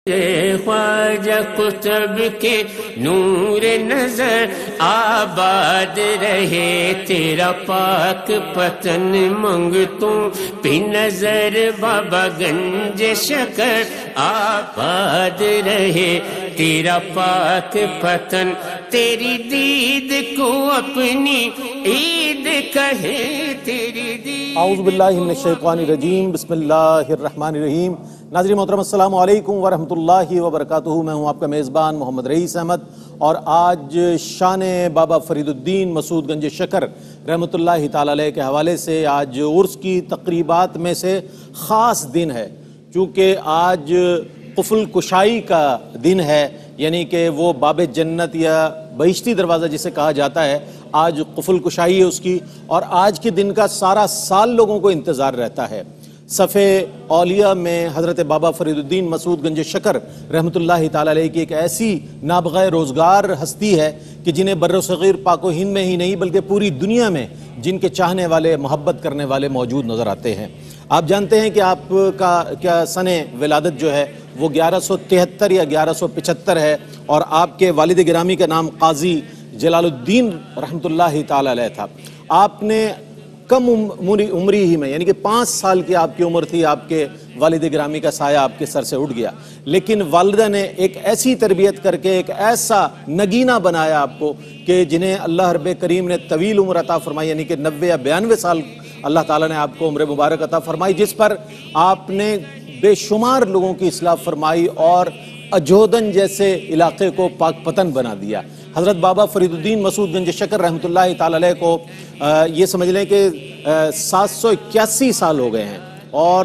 خواجہ قطب کے نور نظر آباد رہے تیرا پاک پتن منگتوں پہ نظر بابا گنج شکر آباد رہے تیرا پاک پتن تیری دید کو اپنی عید کہے تیری دید. اعوذ باللہ من الشیطان الرجیم بسم اللہ الرحمن الرحیم. ناظرین محترم السلام علیکم ورحمۃ اللہ وبرکاتہ. میں ہوں آپ کا میزبان محمد رئیس احمد اور آج شان بابا فرید الدین مسعود گنج شکر رحمۃ اللہ تعالی علیہ کے حوالے سے آج عرس کی تقریبات میں سے خاص دن ہے، چونکہ آج قفل کشائی کا دن ہے، یعنی کہ وہ باب جنت یا بہشتی دروازہ جسے کہا جاتا ہے، آج قفل کشائی ہے اس کی، اور آج کے دن کا سارا سال لوگوں کو انتظار رہتا ہے. صف اولیاء میں حضرت بابا فرید الدین مسعود گنج شکر رحمۃ اللہ تعالی علیہ کی ایک ایسی نابغہ روزگار ہستی ہے کہ جنہیں بر صغیر پاک و ہند میں ہی نہیں بلکہ پوری دنیا میں جن کے چاہنے والے محبت کرنے والے موجود نظر آتے ہیں. آپ جانتے ہیں کہ آپ کا کیا سن ولادت جو ہے وہ 1173 یا 1175 ہے، اور آپ کے والد گرامی کا نام قاضی جلال الدین رحمۃ اللہ تعالی علیہ تھا. آپ نے کم عمری ہی میں، یعنی کہ 5 سال کی آپ کی عمر تھی، آپ کے والد گرامی کا سایہ آپ کے سر سے اٹھ گیا، لیکن والدہ نے ایک ایسی تربیت کر کے ایک ایسا نگینہ بنایا آپ کو کہ جنہیں اللہ رب کریم نے طویل عمر عطا فرمائی، یعنی کہ 90 یا 92 سال اللہ تعالیٰ نے آپ کو عمر مبارک عطا فرمائی، جس پر آپ نے بے شمار لوگوں کی اصلاح فرمائی اور اجودن جیسے علاقے کو پاک پتن بنا دیا. حضرت بابا فرید الدین مسعود گنج شکر رحمۃ اللہ تعالی علیہ کو یہ سمجھ لیں کہ 781 سال ہو گئے ہیں، اور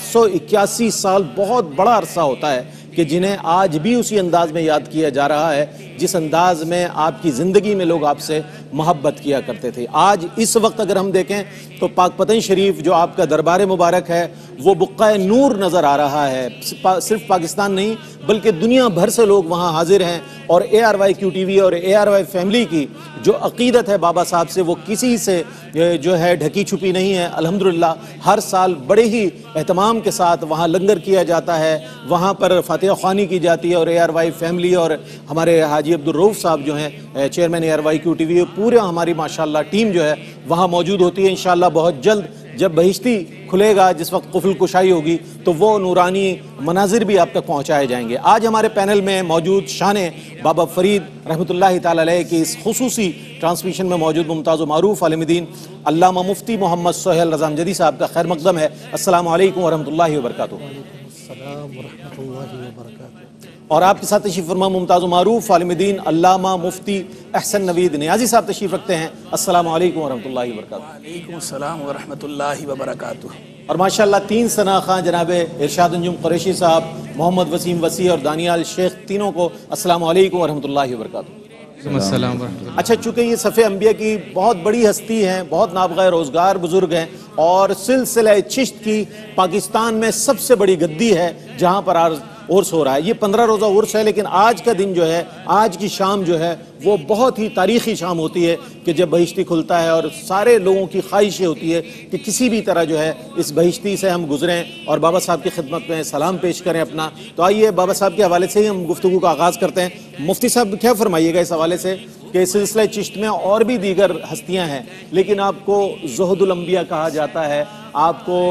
781 سال بہت بڑا عرصہ ہوتا ہے کہ جنہیں آج بھی اسی انداز میں یاد کیا جا رہا ہے جس انداز میں آپ کی زندگی میں لوگ آپ سے محبت کیا کرتے تھے. آج اس وقت اگر ہم دیکھیں تو پاک پتن شریف جو آپ کا دربار مبارک ہے وہ بقعہ نور نظر آ رہا ہے. صرف پاکستان نہیں بلکہ دنیا بھر سے لوگ وہاں حاضر ہیں، اور ARYQ-TV اور ARY فیملی کی جو عقیدت ہے بابا صاحب سے وہ کسی سے جو ہے ڈھکی چھپی نہیں ہے. الحمدللہ ہر سال بڑے ہی اہتمام کے ساتھ وہاں لنگر کیا جاتا ہے، وہاں پر فاتحہ خوانی کی جاتی ہے، اور ARY فیملی اور ہمارے حاجی عبدالرؤف صاحب جو ہیں چیئرمین ARYQ-TV پورے ہماری ماشاءاللہ ٹیم جو ہے وہاں موجود ہوتی ہے. انشاءاللہ بہت جلد جب بہشتی کھلے گا، جس وقت قفل کشائی ہوگی، تو وہ نورانی مناظر بھی آپ تک پہنچائے جائیں گے. آج ہمارے پینل میں موجود شان بابا فرید رحمۃ اللہ تعالی علیہ کی اس خصوصی ٹرانسمیشن میں موجود ممتاز و معروف عالم دین علامہ مفتی محمد سہیل رضا امجدی صاحب کا خیر مقدم ہے. السلام علیکم ورحمۃ اللہ وبرکاتہ. السلام ورحمۃ اللہ وبرکاتہ. اور آپ کے ساتھ تشریف فرما ممتاز و معروف عالم دین علامہ مفتی احسن نوید نیازی صاحب تشریف رکھتے ہیں. السلام علیکم ورحمۃ اللہ وبرکاتہ. وعلیکم السلام ورحمۃ اللہ وبرکاتہ. اور ماشاءاللہ 3 ثنا خواں جناب ارشاد انجم قریشی صاحب، محمد وسیم وسیع اور دانیال شیخ، تینوں کو السلام علیکم ورحمۃ اللہ وبرکاتہ. السلام ورحمۃ اللہ. اچھا، چونکہ یہ صف انبیاء کی بہت بڑی ہستی ہیں، بہت نابغہ روزگار بزرگ ہیں، اور سلسلہ چشت کی پاکستان میں سب سے بڑی گدی ہے جہاں پر عرس ہو رہا ہے. یہ 15 روزہ عرس ہے، لیکن آج کا دن جو ہے، آج کی شام جو ہے وہ بہت ہی تاریخی شام ہوتی ہے کہ جب بہشتی کھلتا ہے، اور سارے لوگوں کی خواہش یہ ہوتی ہے کہ کسی بھی طرح جو ہے اس بہشتی سے ہم گزریں اور بابا صاحب کی خدمت میں سلام پیش کریں اپنا. تو آئیے بابا صاحب کے حوالے سے ہی ہم گفتگو کا آغاز کرتے ہیں. مفتی صاحب کیا فرمائیے گا اس حوالے سے کہ سلسلہ چشت میں اور بھی دیگر ہستیاں ہیں، لیکن آپ کو زہد الانبیاء کہا جاتا ہے، آپ کو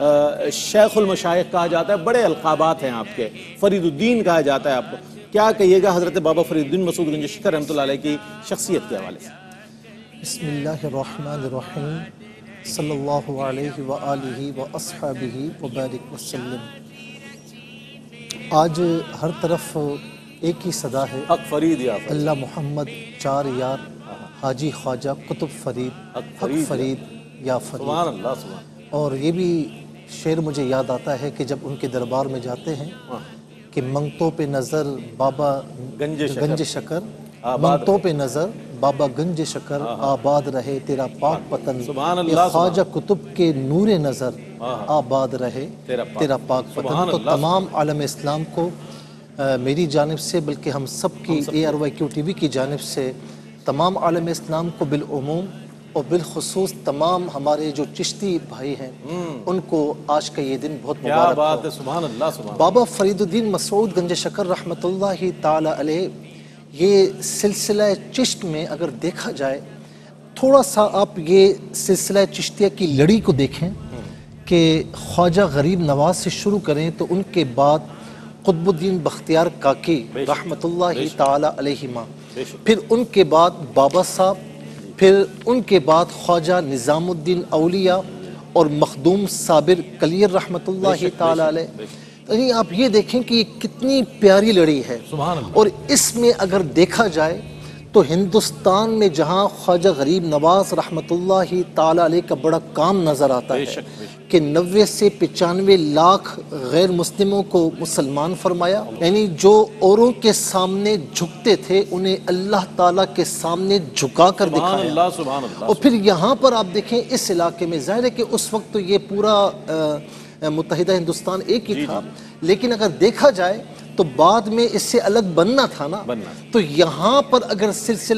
شیخ المشائخ کہا جاتا ہے، بڑے القابات ہیں آپ کے، فرید الدین کہا جاتا ہے آپ کو. کیا کہیے گا حضرت بابا فرید الدین مسعود گنج شکر رحمۃ اللہ علیہ کی شخصیت کے حوالے سے؟ بسم اللہ الرحمن الرحیم. صلی اللہ علیہ وآلہ واصحابہ وبارک وسلم. آج ہر طرف ایک ہی صدا ہے، حق فرید یا فرید، اللہ محمد چار یار، حاجی خواجہ قطب فرید، حق فرید یا فرید. سبحان اللہ سبحان. اور یہ بھی شعر مجھے یاد آتا ہے کہ جب ان کے دربار میں جاتے ہیں کہ منگتوں پہ نظر بابا گنج شکر، منگتوں پہ نظر بابا گنج شکر آباد رہے تیرا پاک پتن. یہ خواجہ قطب کے نور نظر آباد رہے تیرا پاک پتن. تو تمام عالم اسلام کو میری جانب سے، بلکہ ہم سب کی ARYQ-TV کی جانب سے، تمام عالم اسلام کو بالعموم اور بالخصوص تمام ہمارے جو چشتی بھائی ہیں ان کو آج کا یہ دن بہت کیا مبارک بات ہو۔ ہے، سبحان اللہ سبحان بابا فرید الدین مسعود گنج شکر رحمۃ اللہ تعالی علیہ، یہ سلسلہ چشت میں اگر دیکھا جائے، تھوڑا سا آپ یہ سلسلہ چشتیہ کی لڑی کو دیکھیں کہ خواجہ غریب نواز سے شروع کریں تو ان کے بعد قطب الدین بختیار کاکی رحمۃ اللہ تعالی علیہما، پھر ان کے بعد بابا صاحب، پھر ان کے بعد خواجہ نظام الدین اولیاء اور مخدوم صابر کلیر رحمۃ اللہ تعالی علیہ۔ یعنی آپ یہ دیکھیں کہ یہ کتنی پیاری لڑی ہے، اور اس میں اگر دیکھا جائے تو ہندوستان میں جہاں خواجہ غریب نواز رحمۃ اللہ تعالی علیہ کا بڑا کام نظر آتا ہے کہ 90 سے 95 لاکھ غیر مسلموں کو مسلمان فرمایا، یعنی جو اوروں کے سامنے جھکتے تھے انہیں اللہ تعالیٰ کے سامنے جھکا کر دکھایا۔ اور پھر یہاں پر آپ دیکھیں اس علاقے میں، ظاہر ہے کہ اس وقت تو یہ پورا متحدہ ہندوستان ایک ہی تھا، لیکن اگر دیکھا جائے تو بعد میں اس سے الگ بننا تھا نا، تو یہاں پر اگر سلسلہ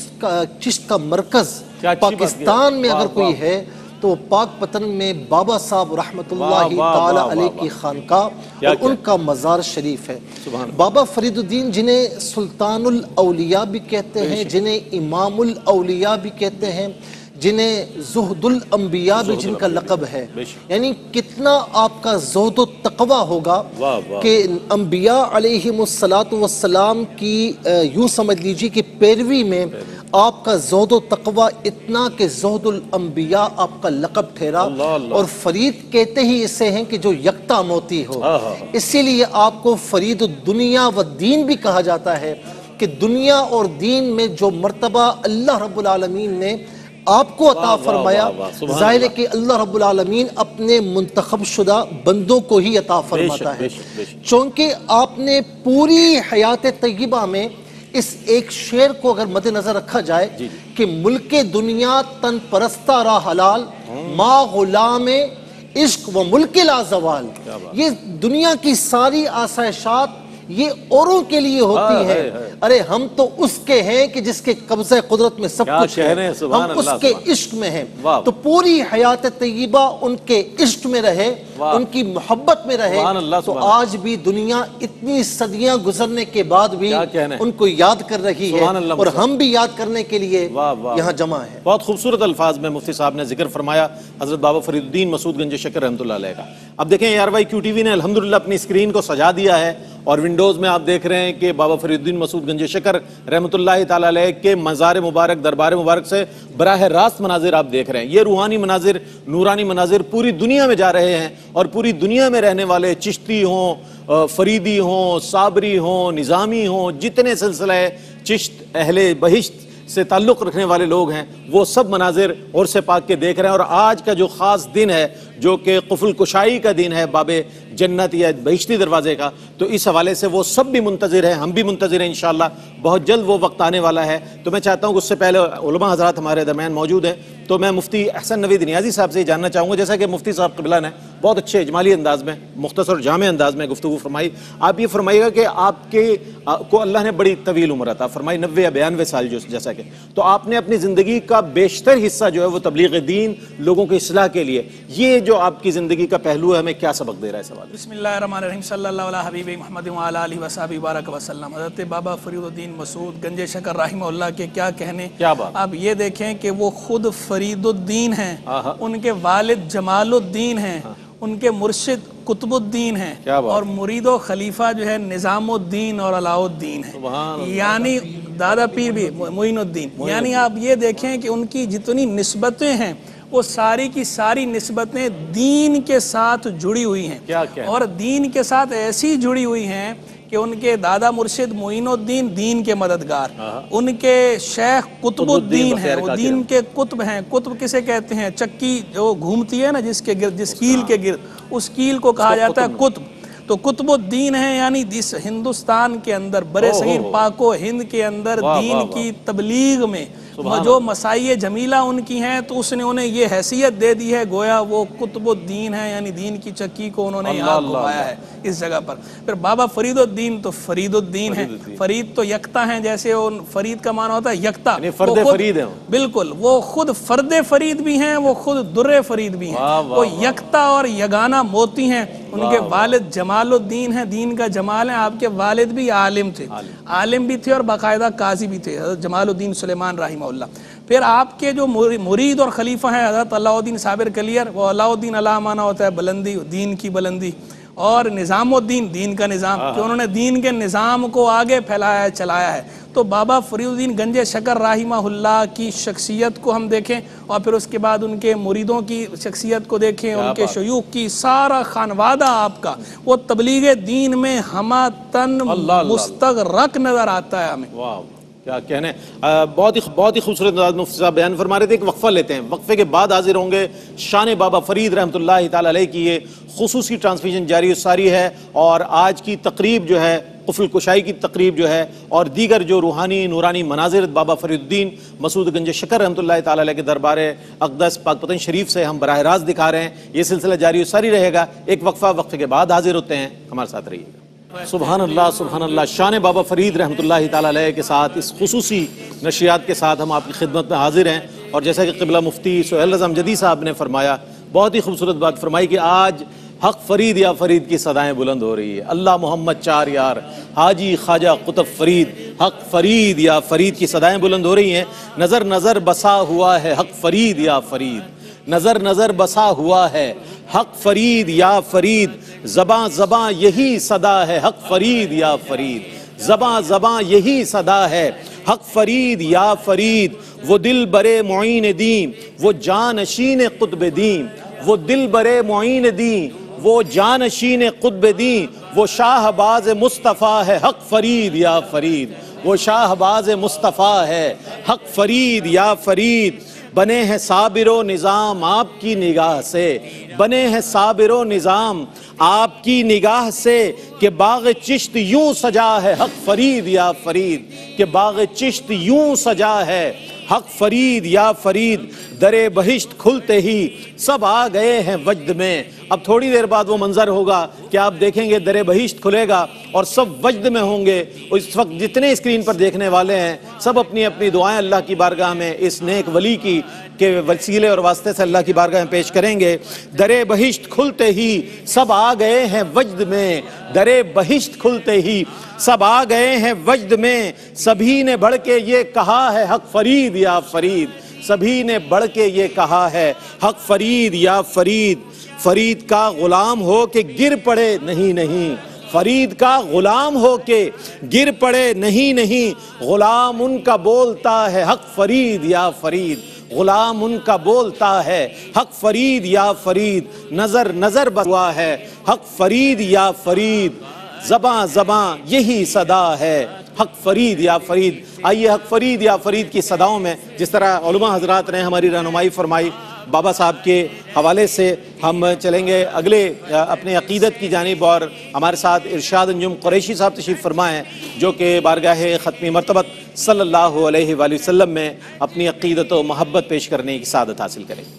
چشت کا مرکز پاکستان میں اگر کوئی ہے تو پاک پتن میں بابا صاحب رحمۃ اللہ تعالی علیہ کی خانقاہ اور ان کا مزار شریف ہے۔ بابا فرید الدین جنہیں سلطان الاولیاء بھی کہتے ہیں، جنہیں امام الاولیاء بھی کہتے ہیں، جنہیں زہد الانبیاء بھی جن کا لقب ہے، یعنی کتنا آپ کا زہد و تقوی ہوگا کہ انبیاء علیہم السلام کی یوں سمجھ لیجیے کہ پیروی میں آپ کا زہد و تقوی اتنا کہ زہد الانبیاء آپ کا لقب ٹھہرا، اور فرید کہتے ہی اسے ہیں کہ جو یکتا موتی ہو، اسی لیے آپ کو فرید الدنیا والدین بھی کہا جاتا ہے کہ دنیا اور دین میں جو مرتبہ اللہ رب العالمین نے آپ کو عطا فرمایا، ظاہر ہے کہ اللہ رب العالمین اپنے منتخب شدہ بندوں کو ہی عطا فرماتا ہے، چونکہ آپ نے پوری حیات طیبہ میں اس ایک شعر کو اگر مد نظر رکھا جائے کہ ملک دنیا تن پرستہ را حلال، ما غلام عشق و ملک لا زوال، یہ دنیا کی ساری آسائشات یہ اوروں کے لیے ہوتی ہے، ارے ہم تو اس کے ہیں کہ جس کے قبضہ قدرت میں سب کچھ ہے، ہم اس کے عشق میں ہیں، تو پوری حیات طیبہ ان کے عشق میں رہے، ان کی محبت میں رہے، تو آج بھی دنیا اتنی صدیاں گزرنے کے بعد بھی ان کو یاد کر رہی ہے، اور ہم بھی یاد کرنے کے لیے یہاں جمع ہیں۔ بہت خوبصورت الفاظ میں مفتی صاحب نے ذکر فرمایا حضرت بابا فرید الدین مسعود گنج شکر رحمۃ اللہ علیہ کا۔ اب دیکھیں ARY-Q-TV نے الحمدللہ اپنی اسکرین کو سجا دیا ہے، اور ونڈوز میں آپ دیکھ رہے ہیں کہ بابا فرید الدین مسعود گنج شکر رحمۃ اللہ تعالی علیہ کے مزار مبارک، دربار مبارک سے براہ راست مناظر آپ دیکھ رہے ہیں۔ یہ روحانی مناظر، نورانی مناظر پوری دنیا میں جا رہے ہیں، اور پوری دنیا میں رہنے والے چشتی ہوں، فریدی ہوں، صابری ہوں، نظامی ہوں، جتنے سلسلہ چشت اہل بہشت سے تعلق رکھنے والے لوگ ہیں، وہ سب مناظر عرس پاک کے دیکھ رہے ہیں۔ اور آج کا جو خاص دن ہے جو کہ قفل کشائی کا دن ہے باب جنت یا بہشتی دروازے کا، تو اس حوالے سے وہ سب بھی منتظر ہیں، ہم بھی منتظر ہیں، انشاءاللہ بہت جلد وہ وقت آنے والا ہے۔ تو میں چاہتا ہوں کہ اس سے پہلے علماء حضرات ہمارے درمیان موجود ہیں، تو میں مفتی احسن نوید نیازی صاحب سے جاننا چاہوں گا، جیسا کہ مفتی صاحب قبلہ نے بہت اچھے اجمالی انداز میں، مختصر جامع انداز میں گفتگو فرمائی، آپ یہ فرمائیے گا کہ آپ کے کو اللہ نے بڑی طویل عمر عطا فرمائی، 90 یا 92 سال جیسا کہ، تو آپ نے اپنی زندگی کا بیشتر حصہ جو ہے وہ تبلیغ دین، لوگوں کی اصلاح کے لیے، یہ جو آپ کی زندگی کا پہلو ہے، ہمیں کیا سبق دے رہا ہے سوال؟ بسم اللہ الرحمن الرحیم، صلی اللہ علیہ حبیب محمد وعلی آلہ وصحبہ بارک وسلم۔ حضرت بابا فرید الدین مسعود گنج شکر رحمہ اللہ کے کیا کہنے، آپ یہ دیکھیں کہ وہ خود فرید الدین ہیں، ان کے والد جمال الدین ہیں، ان کے مرشد قطب الدین ہیں، اور مرید و خلیفہ جو ہے نظام الدین اور علاء الدین ہیں، یعنی دادا پیر بھی معین الدین، یعنی آپ یہ دیکھیں کہ ان کی جتنی نسبتیں ہیں وہ ساری کی ساری نسبتیں دین کے ساتھ جڑی ہوئی ہیں، اور دین کے ساتھ ایسی جڑی ہوئی ہیں کہ ان کے دادا مرشد معین الدین دین کے مددگار، ان کے شیخ قطب الدین ہیں، وہ دین کے قطب ہیں۔ قطب کسے کہتے ہیں؟ چکی جو گھومتی ہے نا جس کے گرد، جس کیل کے گرد، اس کیل کو کہا جاتا ہے قطب۔ تو قطب الدین ہیں، یعنی جس ہندوستان کے اندر، برے صغیر پاک و ہند کے اندر دین کی تبلیغ میں جو مسائی جمیلہ ان کی ہیں تو اس نے انہیں یہ حیثیت دے دی ہے گویا وہ قطب الدین ہے، یعنی دین کی چکی کو انہوں نے یہاں گھمایا ہے اس جگہ پر۔ پھر بابا فرید الدین تو فرید الدین ہے، فرید تو یکتا ہیں، جیسے فرید کا معنی ہوتا ہے یکتا، فرد فرید ہیں، بالکل وہ خود فرد فرید بھی ہیں، وہ خود در فرید بھی ہیں، وہ یکتا اور یگانہ موتی ہیں۔ ان کے والد جمال الدین ہیں، دین کا جمال ہے۔ آپ کے والد بھی عالم تھے، عالم بھی تھے اور باقاعدہ قاضی بھی تھے، حضرت جمال الدین سلیمان رحمہ اللہ۔ پھر آپ کے جو مرید اور خلیفہ ہیں حضرت علاء الدین صابر کلیر، وہ علاء الدین علاء معنی ہوتا ہے بلندی، دین کی بلندی، اور نظام الدین دین کا نظام، کہ انہوں نے دین کے نظام کو آگے پھیلایا ہے، چلایا ہے۔ تو بابا فرید الدین گنج شکر رحمہ اللہ کی شخصیت کو ہم دیکھیں اور پھر اس کے بعد ان کے مریدوں کی شخصیت کو دیکھیں، ان کے شیوخ کی، سارا خانوادہ آپ کا وہ تبلیغ دین میں ہمہ تن مستغرق نظر آتا ہے ہمیں۔ کیا کہنے، بہت ہی خوبصورت مفتی صاحب بیان فرما رہے تھے۔ ایک وقفہ لیتے ہیں، وقفے کے بعد حاضر ہوں گے۔ شان بابا فرید رحمۃ اللہ تعالی علیہ کی یہ خصوصی ٹرانسمیشن جاری و ساری ہے، اور آج کی تقریب جو ہے، قفل کشائی کی تقریب جو ہے، اور دیگر جو روحانی نورانی مناظر بابا فرید الدین مسعود گنج شکر رحمۃ اللہ تعالی علیہ کے دربار اقدس پاک پتن شریف سے ہم براہ راست دکھا رہے ہیں۔ یہ سلسلہ جاری و ساری رہے گا۔ ایک وقفے کے بعد حاضر ہوتے ہیں، ہمارے ساتھ رہیے گا۔ سبحان اللہ سبحان اللہ۔ شان بابا فرید رحمۃ اللہ تعالی علیہ کے ساتھ اس خصوصی نشریات کے ساتھ ہم آپ کی خدمت میں حاضر ہیں، اور جیسا کہ قبلہ مفتی سہیل رضا امجدی صاحب نے فرمایا، بہت ہی خوبصورت بات فرمائی کہ آج حق فرید یا فرید کی صدائیں بلند ہو رہی ہے۔ اللہ محمد چار یار حاجی خواجہ قطب فرید، حق فرید یا فرید کی صدائیں بلند ہو رہی ہیں۔ نظر نظر بسا ہوا ہے حق فرید یا فرید، نظر نظر بسا ہوا ہے حق فرید یا فرید، زباں زباں یہی صدا ہے حق فرید یا فرید، زباں زباں یہی صدا ہے حق فرید یا فرید۔ وہ دل برے معین دین، وہ جانشین قطب دین، وہ دل برے معین دین، وہ جانشین قطب دین، وہ شاہ باز مصطفیٰ ہے حق فرید یا فرید، وہ شاہ باز مصطفیٰ ہے حق فرید یا فرید۔ بنے ہیں صابر و نظام آپ کی نگاہ سے، بنے ہیں صابر و نظام آپ کی نگاہ سے، کہ باغ چشت یوں سجا ہے حق فرید یا فرید، کہ باغ چشت یوں سجا ہے حق فرید یا فرید۔ درے بہشت کھلتے ہی سب آ گئے ہیں وجد میں۔ اب تھوڑی دیر بعد وہ منظر ہوگا کہ آپ دیکھیں گے درے بہشت کھلے گا اور سب وجد میں ہوں گے۔ اس وقت جتنے اسکرین پر دیکھنے والے ہیں سب اپنی اپنی دعائیں اللہ کی بارگاہ میں اس نیک ولی کی کے وسیلے اور واسطے سے اللہ کی بارگاہ میں پیش کریں گے۔ درے بہشت کھلتے ہی سب آ گئے ہیں وجد میں، درے بہشت کھلتے ہی سب آ گئے ہیں وجد میں۔ سبھی نے بڑھ کے یہ کہا ہے حق فرید یا فرید، سبھی نے بڑھ کے یہ کہا ہے حق فرید یا فرید۔ فرید کا غلام ہو کے گر پڑے نہیں نہیں، فرید کا غلام ہو کے گر پڑے نہیں نہیں، غلام ان کا بولتا ہے حق فرید یا فرید، غلام ان کا بولتا ہے حق فرید یا فرید۔ نظر نظر بسا ہے حق فرید یا فرید، زباں زباں یہی صدا ہے حق فرید یا فرید۔ آئیے حق فرید یا فرید کی صداؤں میں جس طرح علماء حضرات نے ہماری رہنمائی فرمائی، بابا صاحب کے حوالے سے ہم چلیں گے اگلے اپنے عقیدت کی جانب، اور ہمارے ساتھ ارشاد انجم قریشی صاحب تشریف فرما ہیں جو کہ بارگاہ ختمی مرتبت صلی اللہ علیہ وآلہ وسلم میں اپنی عقیدت و محبت پیش کرنے کی سعادت حاصل کریں گے۔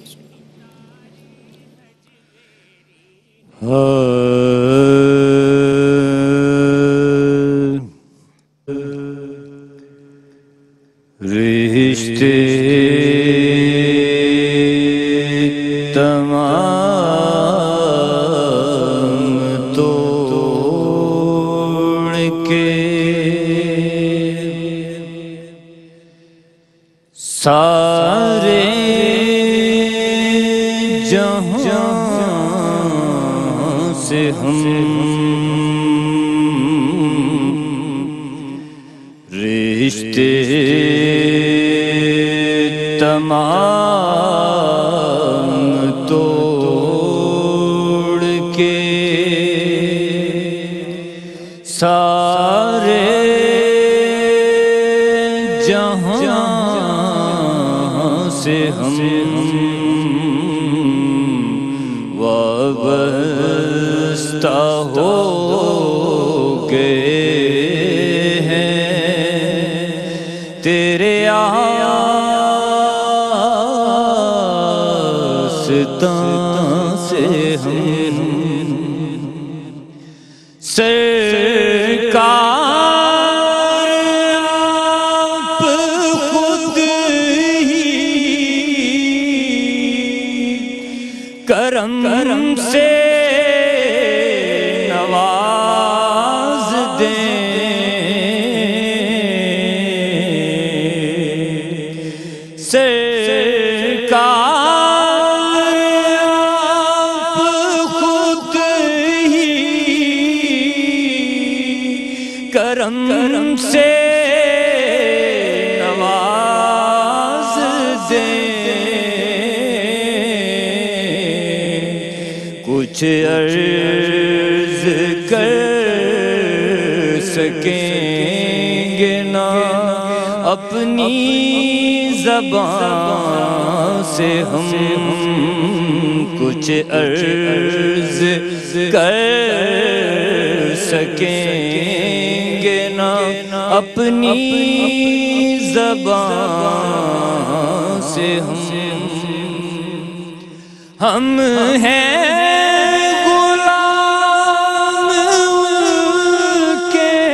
رشتے تمام توڑ کے سارے جہاں سے ہم رشتے تمام توڑ کے سارے جہاں سے ہم وابستہ ہو گئے ہیں تیرے کرم سے نواز دے کچھ عرض کر سکیں گے نا اپنی زبان سے ہم کچھ عرض کر سکیں گے نا اپنی زبان سے ہم ہیں غلام کے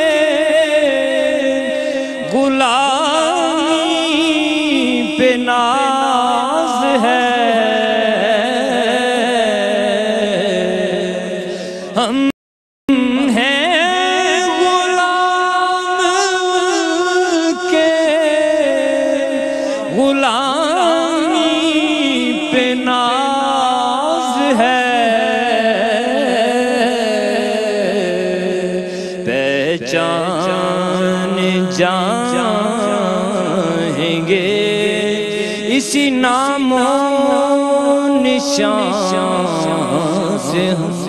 غلامی پہ ناز ہے ہم ہیں غلام کے غلامی پہ ناز ہے پہچان جائیں گے اسی نام و نشان سے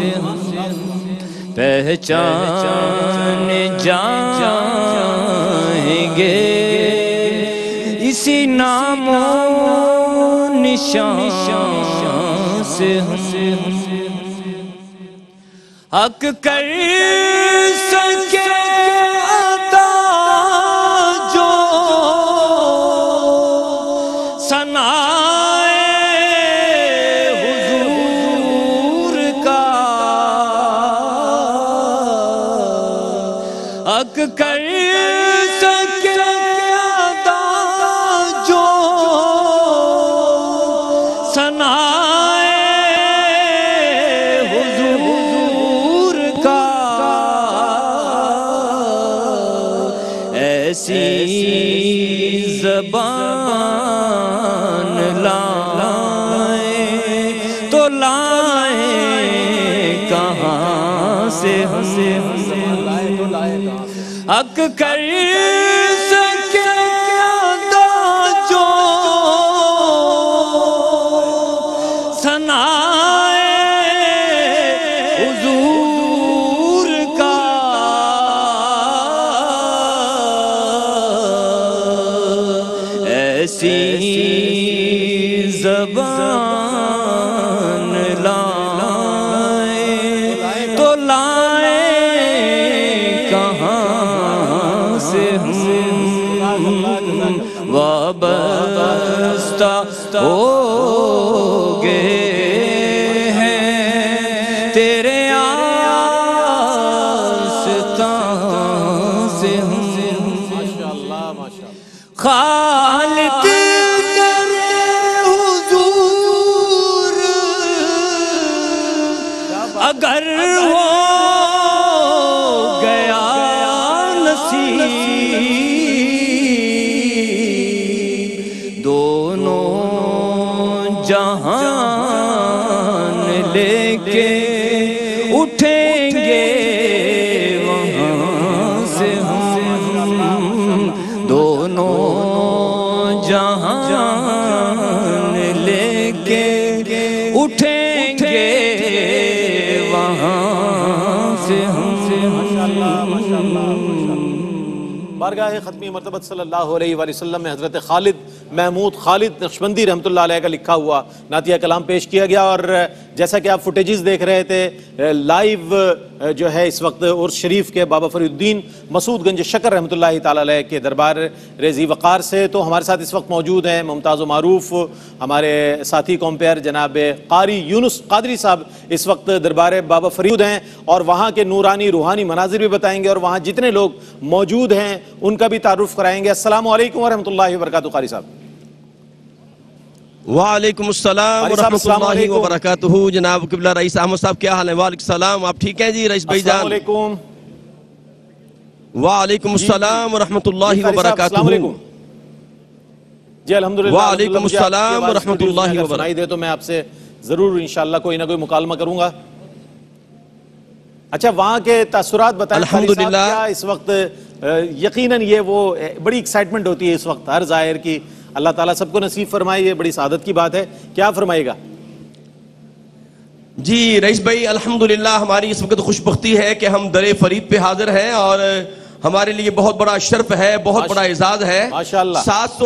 پہچان جائیں گے اسی نام و نشان سے حق کر سکے عطا جو ثنائے حضور کا حق کر سکے عطا جو ثنائے حضور کا ایسی زبان لائیں تو لائیں کہاں سے حق کر سکے عطا جو ثنائے حضور کا ایسی زبان لائیں تو لائیں کہاں سے وابستہ ہو گئے ہیں تیرے آستان سے خالق کرے حضور اگر ہو گیا نصیب دونوں جہان لے کے اٹھیں گے وہاں سے ہم دونوں جہان لے کے اٹھیں گے وہاں سے ہم بارگاہ ختمی مرتبت صلی اللہ علیہ وآلہ وسلم میں حضرت خالد محمود خالد نقشبندی رحمۃ اللہ علیہ کا لکھا ہوا نعتیہ کلام پیش کیا گیا، اور جیسا کہ آپ فوٹیجز دیکھ رہے تھے لائیو جو ہے اس وقت عرس شریف کے بابا فرید الدین مسعود گنج شکر رحمۃ اللہ تعالی علیہ کے دربار ریزی وقار سے، تو ہمارے ساتھ اس وقت موجود ہیں ممتاز و معروف ہمارے ساتھی کمپیئر جناب قاری یونس قادری صاحب اس وقت دربار بابا فرید ہیں، اور وہاں کے نورانی روحانی مناظر بھی بتائیں گے، اور وہاں جتنے لوگ موجود ہیں ان کا بھی تعارف کرائیں گے۔ السلام علیکم ورحمۃ اللہ وبرکاتہ قاری صاحب۔ وعلیکم السلام ورحمۃ اللہ وبرکاتہ۔ جناب قبلہ رئیس احمد صاحب کیا حال ہے؟ وعلیکم السلام، آپ ٹھیک ہیں جی رئیس بھائی جان؟ السلام علیکم۔ وعلیکم السلام ورحمۃ اللہ وبرکاتہ۔ جی الحمدللہ۔ وعلیکم السلام ورحمۃ اللہ وبرکاتہ۔ سنائی دے تو میں آپ سے ضرور انشاءاللہ کوئی نہ کوئی مکالمہ کروں گا۔ اچھا وہاں کے تاثرات بتائیں الحمدللہ اس وقت یقیناً یہ وہ بڑی ایکسائٹمنٹ ہوتی ہے اس وقت ہر ظاہر کی، اللہ تعالیٰ سب کو نصیب فرمائے، یہ بڑی سعادت کی بات ہے، کیا فرمائے گا؟ جی رئیس بھائی الحمدللہ ہماری اس وقت خوش بختی ہے کہ ہم در فرید پہ حاضر ہیں، اور ہمارے لیے بہت بڑا شرف ہے، بہت بڑا اعزاز ہے۔ ماشاءاللہ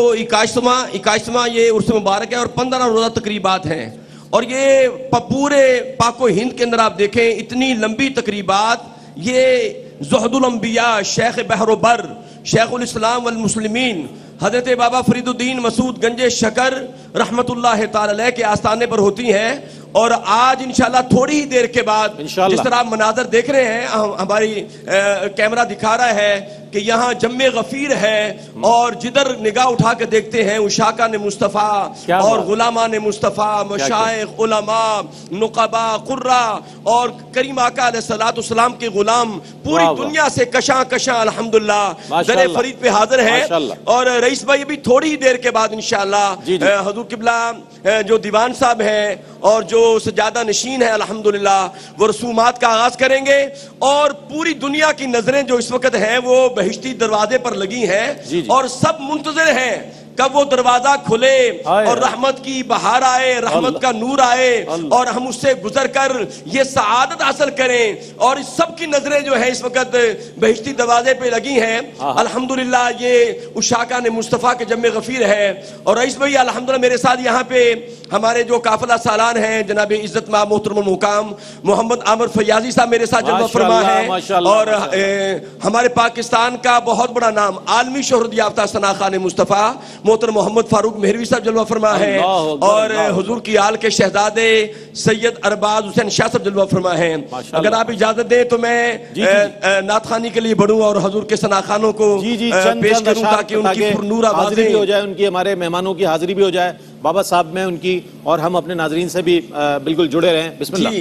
721واں یہ عرس مبارک ہے، اور 15 روزہ تقریبات ہیں، اور یہ پورے پاک و ہند کے اندر آپ دیکھیں اتنی لمبی تقریبات، یہ زہد الانبیاء شیخ بحر و بر شیخ الاسلام والمسلمین حضرت بابا فرید الدین مسعود گنج شکر رحمت اللہ تعالی علیہ کے آستانے پر ہوتی ہیں۔ اور آج انشاءاللہ تھوڑی ہی دیر کے بعد جس طرح آپ مناظر دیکھ رہے ہیں، ہماری کیمرہ دکھا رہا ہے کہ یہاں جم غفیر ہے، اور جدھر نگاہ اٹھا کے دیکھتے ہیں اشاکان مصطفیٰ اور غلامان مصطفیٰ، مشائخ، علماء، نقباء، قرہ اور کریم آقا علیہ السلام کے غلام پوری دنیا سے کشاں کشاں الحمدللہ در فرید پہ حاضر ہیں۔ اور رئیس بھائی ابھی تھوڑی ہی دیر کے بعد انشاءاللہ حضور قبلہ جو دیوان صاحب ہیں اور جو سجادہ نشین ہے الحمدللہ وہ رسومات کا آغاز کریں گے، اور پوری دنیا کی نظریں جو اس وقت ہیں وہ بہشتی دروازے پر لگی ہیں، اور سب منتظر ہیں کب وہ دروازہ کھلے اور رحمت کی بہار آئے، رحمت کا نور آئے، اور ہم اس سے گزر کر یہ سعادت حاصل کریں۔ اور اس سب کی نظریں جو ہیں اس وقت بہشتی دروازے پہ لگی ہیں الحمدللہ۔ یہ اشاکان مصطفیٰ کے جم غفیر ہے۔ اور رئیس بھائی الحمدللہ میرے ساتھ یہاں پہ ہمارے جو قافلہ سالان ہیں جناب عزت ماں محترم المقام محمد عامر فیاضی صاحب میرے ساتھ جلوہ فرما ہیں، اور ہمارے پاکستان کا بہت بڑا نام عالمی شہرت یافتہ ثنا خان مصطفیٰ محترم محمد فاروق مہروی صاحب جلوہ فرما ہیں، اور حضور کی آل کے شہزادے سید ارباز حسین شاہ صاحب جلوہ فرما ہیں۔ اگر آپ اجازت دیں تو میں نعت خوانی کے لیے بڑھوں اور حضور کے ثنا خانوں کو پیش کروں تاکہ ان کی پر نور آوازیں بھی ہو جائے، ان کی ہمارے مہمانوں کی حاضری بھی ہو جائے بابا صاحب میں ان کی، اور ہم اپنے ناظرین سے بھی بالکل جڑے رہیں۔ بسم اللہ۔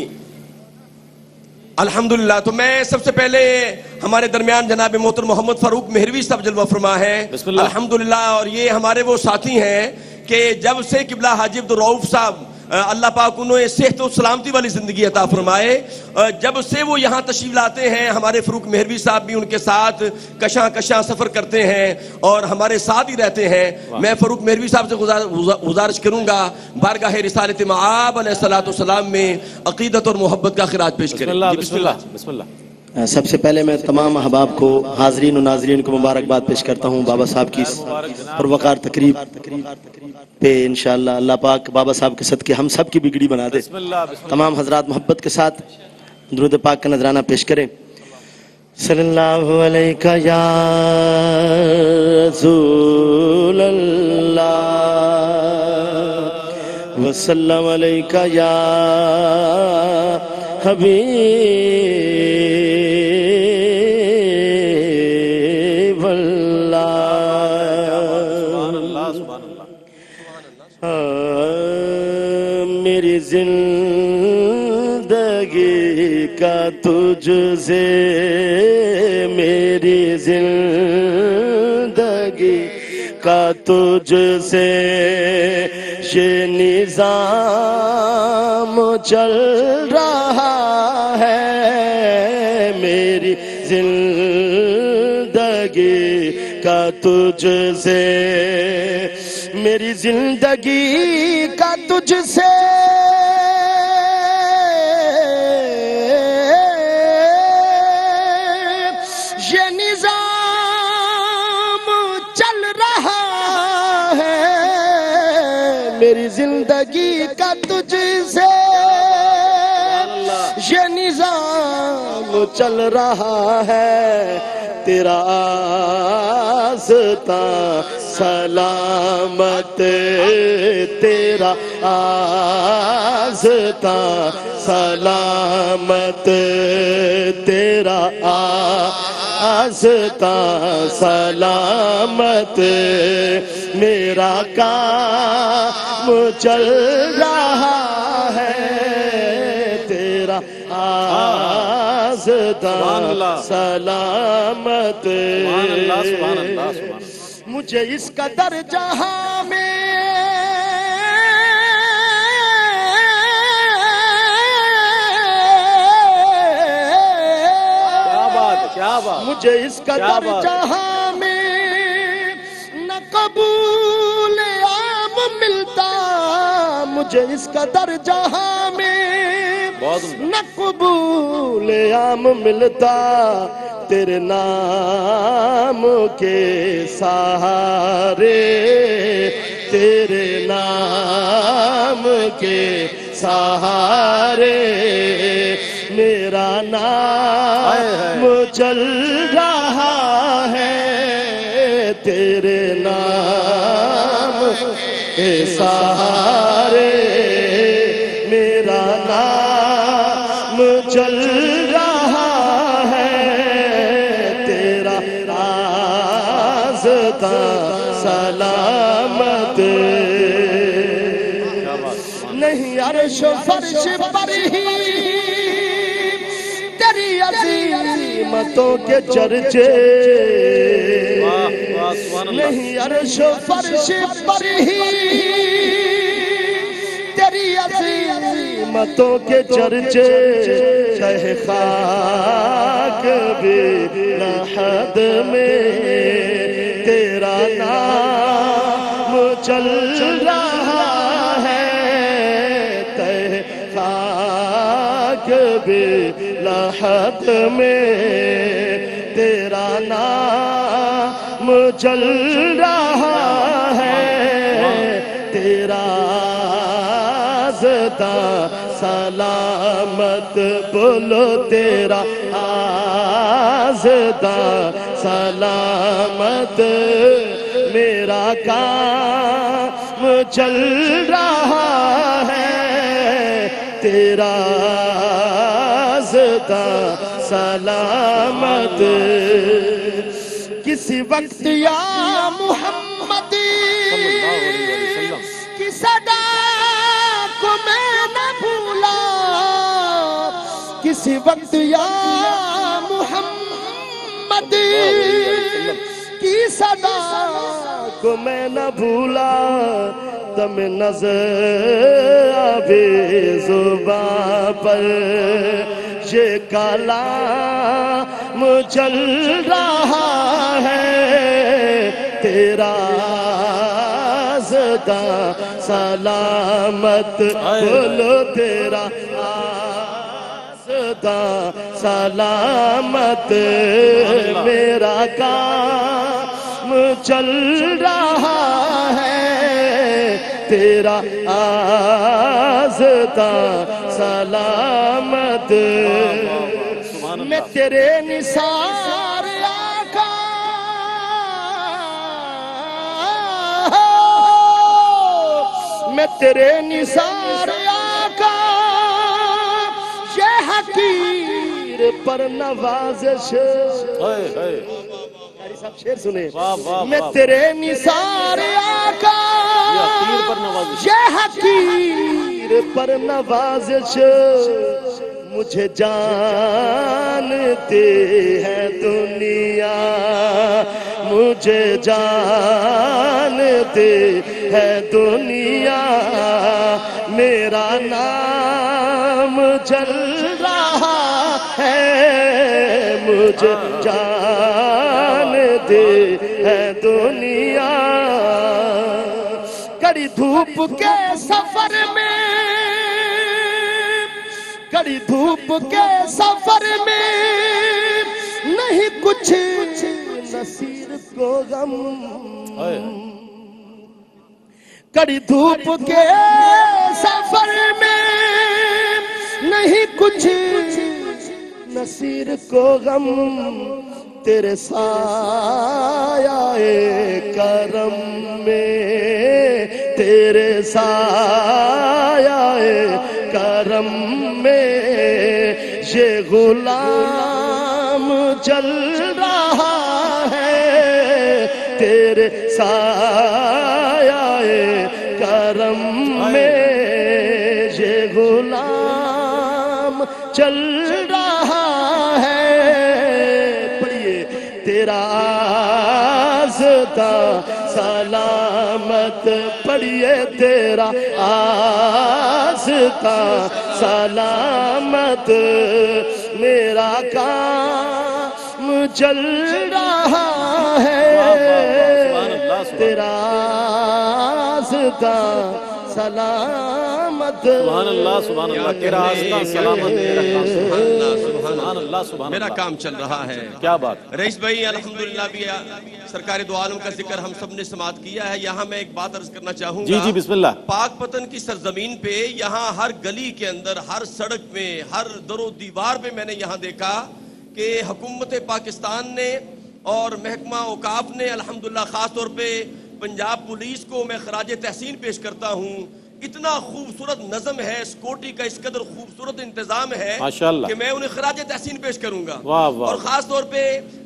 الحمدللہ تو میں سب سے پہلے ہمارے درمیان جناب محترم محمد فاروق مہروی صاحب جلوہ فرما ہے الحمدللہ، اور یہ ہمارے وہ ساتھی ہیں کہ جب سے قبلہ حاجی عبدالرؤف صاحب اللہ پاک انہیں صحت و سلامتی والی زندگی عطا فرمائے، جب سے وہ یہاں تشریف لاتے ہیں ہمارے فاروق مہروی صاحب بھی ان کے ساتھ کشاں کشاں سفر کرتے ہیں اور ہمارے ساتھ ہی رہتے ہیں۔ میں فاروق مہروی صاحب سے گزارش کروں گا بارگاہ رسالت مآب علیہ السلام میں عقیدت اور محبت کا خراج پیش کریں۔ بسم اللہ۔ سب سے پہلے میں تمام احباب کو، حاضرین و ناظرین کو مبارکباد پیش کرتا ہوں بابا صاحب کی پروقار تقریب پہ۔ انشاءاللہ اللہ پاک بابا صاحب کے صدقے ہم سب کی بگڑی بنا دے۔ تمام حضرات محبت کے ساتھ درود پاک کا نذرانہ پیش کریں۔ صلی اللہ علیہ یا رسول اللہ وسلم علیہ یا حبیب اللہ۔ میری زندگی کا تجھ سے، میری زندگی کا تجھ سے یہ نظام چل رہا ہے، میری زندگی کا تجھ سے، میری زندگی کا تجھ سے یہ نظام چل رہا ہے، میری زندگی کا تجھ سے یہ نظام چل رہا ہے، تیرا آستاں سلامت، تیرا آستاں سلامت، تیرا آستاں سلامت، میرا کام چل رہا ہے، تیرا آستاں سلامت، مجھے اس قدر جہاں میں کیا بات، مجھے اس قدر جہاں میں نہ قبول عام ملتا، مجھے اس قدر جہاں میں نہ قبول عام ملتا، تیرے نام کے سہارے، تیرے نام کے سہارے میرا نام چل رہا ہے، تیرے نام کے سہارے میرا نام چل رہا ہے، تیرا رازدہ سلامت نہیں عرش و فرش پر ہی تیری عظیمتوں کے چرچے، نہیں عرش و فرش پر ہی تیری عظیمتوں کے چرچے، چاہے خاک بھی لحد میں تیرا نام چل رہا ہے، تہ خاک بھی لحد میں تیرا نام چل رہا ہے، تیرا آزدہ سلامت بولو، تیرا آزدہ سلامت میرا کام چل رہا ہے، تیرا آزدہ سلامت کسی وقت یا محمد کی صدا کو میں نہ بھولا، کسی وقت یا محمد کی صدا کو میں نہ بھولا، دم نظر آبے زباں پر یہ کلام چل رہا ہے، تیرا آزدہ سلامت بولو، تیرا آزدہ سلامت میرا کام چل رہا ہے، تیرا آزدہ سلامت میں تیرے نثار آقا، میں تیرے نثار آقا یہ حقیر پر نوازش، صاحب شیر سنے، میں تیرے نثار آقا یہ حقیر پر نوازش، مجھے جانتے ہیں دنیا، مجھے جانتے ہے دنیا، میرا نام چل رہا ہے، مجھے جانتے ہے دنیا، کڑی دھوپ کے سفر میں، کڑی دھوپ کے سفر میں نہیں کچھ نصیر کو غم، کڑی دھوپ کے سفر میں نہیں کچھ نصیر کو غم، تیرے سایہ کرم میں، تیرے سایہ کرم میں یہ غلام چل رہا ہے، تیرے سایہ کرم میں یہ غلام چل رہا ہے، پڑھیے تیرا آزدہ سلامت، پڑھیے تیرا آزدہ سلامت میرا کام چل رہا ہے تیرا راستہ سلامت سبحان اللہ سبحان اللہ تیرا راستہ سلامت سبحان اللہ سبحان میرا اللہ کام چل رہا ہے. کیا بات. رئیس بھائی الحمدللہ بھی سرکار دو عالم کا ذکر ہم سب نے سماعت کیا ہے. یہاں میں ایک بات عرض کرنا چاہوں گا. جی بسم اللہ. پاک پتن کی سرزمین پہ یہاں ہر گلی کے اندر، ہر سڑک میں، ہر در و دیوار پہ میں نے یہاں دیکھا کہ حکومت پاکستان نے اور محکمہ اوقاف نے الحمدللہ خاص طور پہ پنجاب پولیس کو میں خراج تحسین پیش کرتا ہوں. اتنا خوبصورت نظم ہے، سیکورٹی کا اس قدر خوبصورت انتظام ہے کہ میں انہیں خراج تحسین پیش کروں گا. اور خاص طور پہ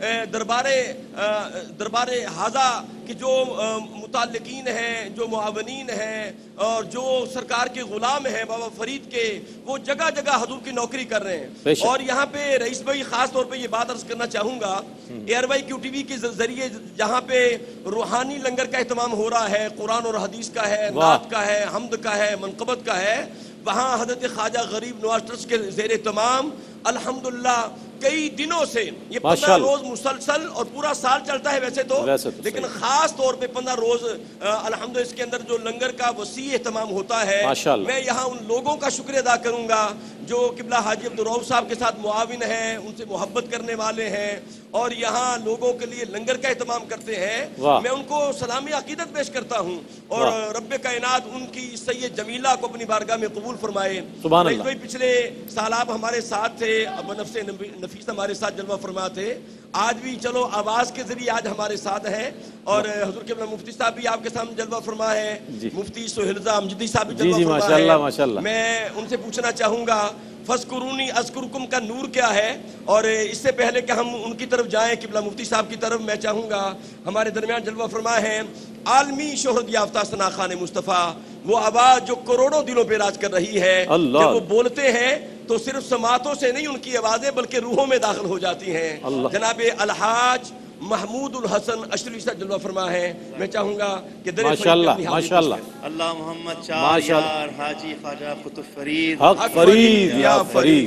دربار حاضہ کہ جو متعلقین ہیں، جو معاونین ہیں اور جو سرکار کے غلام ہیں بابا فرید کے، وہ جگہ جگہ حضور کی نوکری کر رہے ہیں. اور یہاں پہ رئیس بھائی خاص طور پہ یہ بات عرض کرنا چاہوں گا، A R Y Q T V کے ذریعے جہاں پہ روحانی لنگر کا اہتمام ہو رہا ہے، قرآن اور حدیث کا ہے، نعت کا ہے، حمد کا ہے، منقبت کا ہے، وہاں حضرت خواجہ غریب نواز ٹرسٹ کے زیر اہتمام الحمدللہ کئی دنوں سے یہ 15 روز مسلسل اور پورا سال چلتا ہے ویسے تو لیکن خاص طور پہ 15 روز الحمدللہ اس کے اندر جو لنگر کا وسیع اہتمام ہوتا ہے. میں یہاں ان لوگوں کا شکر ادا کروں گا جو قبلہ حاجی عبدالرؤف صاحب کے ساتھ معاون ہیں، ان سے محبت کرنے والے ہیں اور یہاں لوگوں کے لیے لنگر کا اہتمام کرتے ہیں. میں ان کو سلامی عقیدت پیش کرتا ہوں اور رب کائنات ان کی سید جمیلہ کو اپنی بارگاہ میں قبول فرمائے. پچھلے سال آپ ہمارے ساتھ تھے، ابو نفس نفیس ہمارے ساتھ جلوہ فرما تھے. آج بھی چلو آواز کے ذریعے آج ہمارے ساتھ ہیں اور حضور کے مفتی صاحب بھی آپ کے سامنے جلوہ فرما ہے، مفتی سہیل رضا امجدی صاحب بھی جلوہ فرما ہے. میں ان سے پوچھنا چاہوں گا فَاذْكُرُونِي أَذْكُرْكُمْ کا نور کیا ہے؟ اور اس سے پہلے کہ ہم ان کی طرف جائیں قبلہ مفتی صاحب کی طرف، میں چاہوں گا ہمارے درمیان جلوہ فرما ہے عالمی شہرت یافتہ ثنا خان مصطفیٰ، وہ آواز جو کروڑوں دلوں پہ راج کر رہی ہے. جب وہ بولتے ہیں تو صرف سماعتوں سے نہیں ان کی آوازیں بلکہ روحوں میں داخل ہو جاتی ہیں. جناب الحاج محمود الحسن اشرفی صاحب جلوہ فرما ہے. میں چاہوں گا کہ ماشاءاللہ ماشاءاللہ اللہ محمد چار یار حاجی خواجہ قطب فرید حق فرید یا فرید.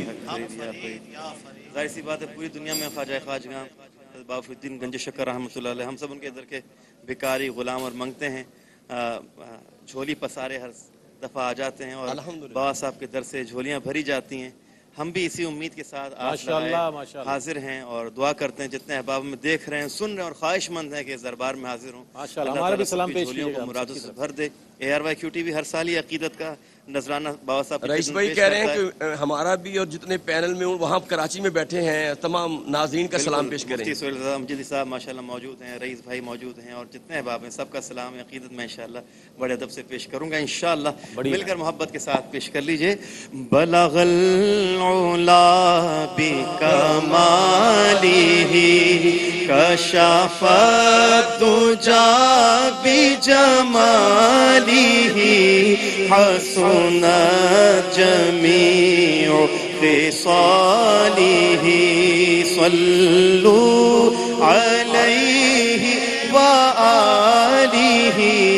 ظاہر سی بات ہے پوری دنیا میں خواجہ خواجگاں بابا فرید الدین گنج شکر رحمۃ اللہ علیہ، ہم سب ان کے در کے بھکاری غلام اور منگتے ہیں. جھولی پسارے ہر دفعہ آ جاتے ہیں اور بابا صاحب کے در سے جھولیاں بھری جاتی ہیں. ہم بھی اسی امید کے ساتھ حاضر ہیں اور دعا کرتے ہیں جتنے احباب میں دیکھ رہے ہیں، سن رہے ہیں اور خواہش مند ہیں کہ اس دربار میں حاضر ہوں. ہمارا بھی سلام پیش کیجیے گا، مرادوں سے بھر دے. A R Y Q T V ہر سال یہ عقیدت کا نذرانہ بابا صاحب رئیس بھائی کہہ رہے ہیں کہ ہمارا بھی اور جتنے پینل میں وہاں کراچی میں بیٹھے ہیں تمام ناظرین کا سلام پیش کریں. مفتی سہیل رضا امجدی صاحب ماشاءاللہ موجود ہیں، رئیس بھائی موجود ہیں اور جتنے احباب ہیں سب کا سلام عقیدت میں انشاءاللہ بڑے ادب سے پیش کروں گا انشاءاللہ. مل کر محبت کے ساتھ پیش کر لیجئے. بلغ العلا بکمالہ کشف الدجا بجمالہ حسنت جمیع خصالہ صلوا علیہ وآلہ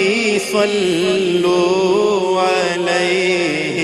صلوا علیہ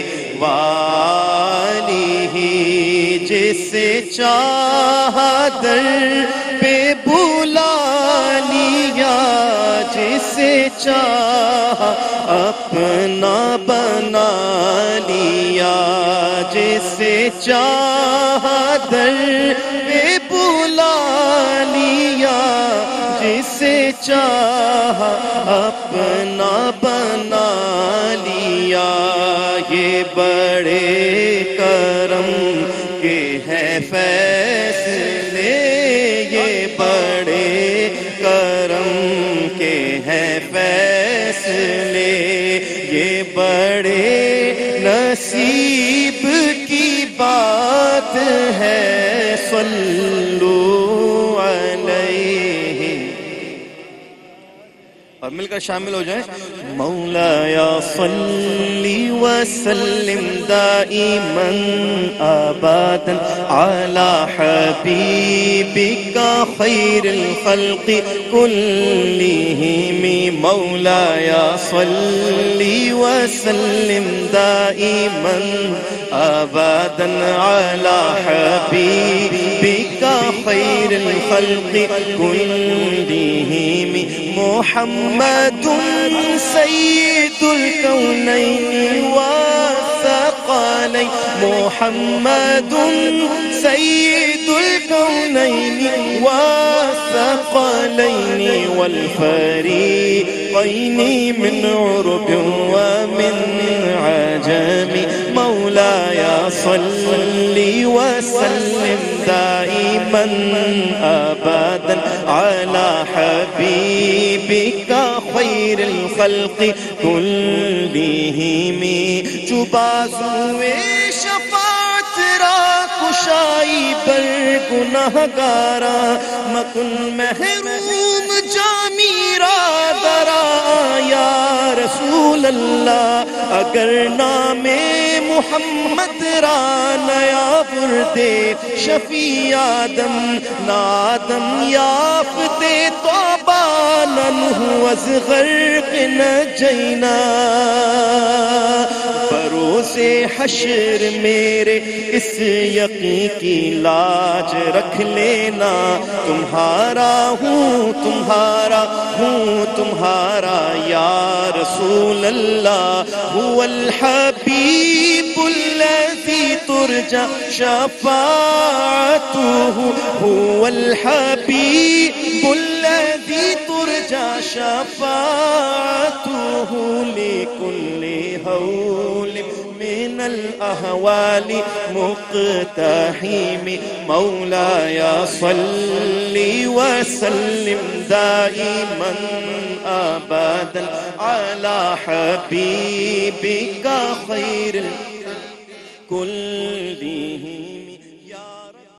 وآلہ. جسے چاہا در پہ بلا لیا، جسے چاہا اپنا بنا لیا، جسے چاہا در پہ بلا لیا، جسے چاہا اپنا بنا لیا. یہ بڑے کرم کے ہیں فیصلے، یہ بڑے کرم کے ہیں فیصلے، یہ بڑے نصیب کی بات ہے. صلوا علیہ اور مل کر شامل ہو جائیں. مولاي صل وسلم دائما أبدا على حبيبك خير الخلق كلهم مولاي صل وسلم دائما أبدا على حبيبك خير الخلق كلهم محمد سيد الكونين والثقلين محمد سيد الكونين والثقلين والفريقين من عرب ومن عجم مولاي صل وسلم دائما أبدا على حبيبك خير الخلق كلهم جبازوے شفاعت را کشائی بر گناہگارا مکن محروم جامی را درا یا رسول اللہ اگر نام محمد را نیا بردے شفیع آدم نادم یافتے توبہ ننہ از غرق نجینا بروز حشر میرے اس یقین کی لاج رکھ لینا تمہارا ہوں تمہارا یا رسول اللہ هو الحبیب الذی ترجى شفاعته هو الحبيب الذي ترجى شفاعته لكل هول من الأهوال مقتحم مولاي صل وسلم دائما أبدا على حبيبك خير كلهم